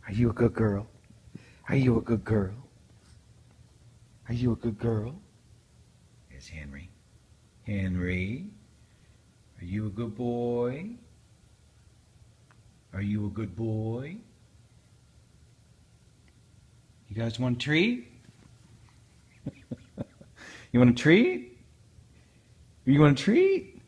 Are you a good girl? Are you a good girl? Are you a good girl? There's Henry. Henry, are you a good boy? Are you a good boy? You guys want a treat? You want a treat? You want a treat?